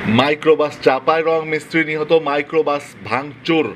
Microbus চাপায় রং মিস্ত্রি নিহত, মাইক্রোবাস ভাঙচুর।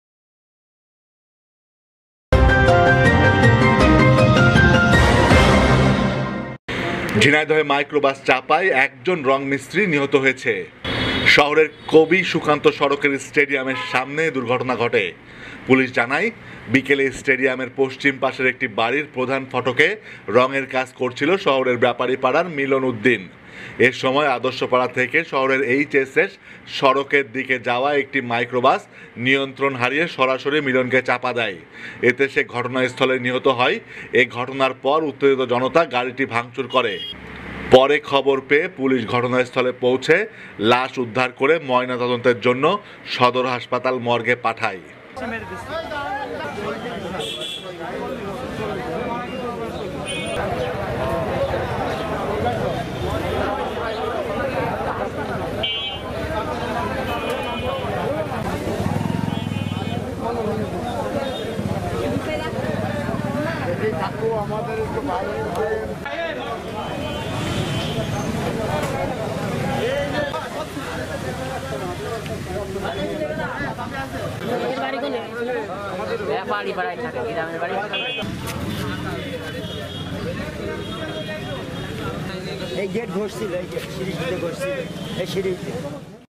ঝিনাইদহে মাইক্রোবাস চাপায় একজন রং মিস্ত্রি নিহত হয়েছে। শহরের কবি সুকান্ত সড়কের স্টেডিয়ামের সামনে দুর্ঘটনা ঘটে। পুলিশ জানায়, বিকেলে স্টেডিয়ামের পশ্চিম পাশের একটি বাড়ির প্রধান ফটকে রঙের কাজ করছিল শহরের ব্যাপারী পাড়ার মিলন উদ্দিন। এর সময় আদর্শপাড়া থেকে শহরের এইচএসএস সড়কের দিকে যাওয়া একটি মাইক্রোবাস নিয়ন্ত্রণ হারিয়ে সরাসরি মিলনকে চাপা দেয়। এতে সে ঘটনাস্থলে নিহত হয়। এই ঘটনার পর উত্তেজিত জনতা গাড়িটি ভাঙচুর করে। পরে খবর পেয়ে পুলিশ ঘটনাস্থলে পৌঁছে লাশ উদ্ধার করে ময়নাতদন্তের জন্য সদর হাসপাতাল মর্গে পাঠায়। এই গেট ঘষছিল, এই গেট সিঁড়ি ঘষছিল, এই সিঁড়ি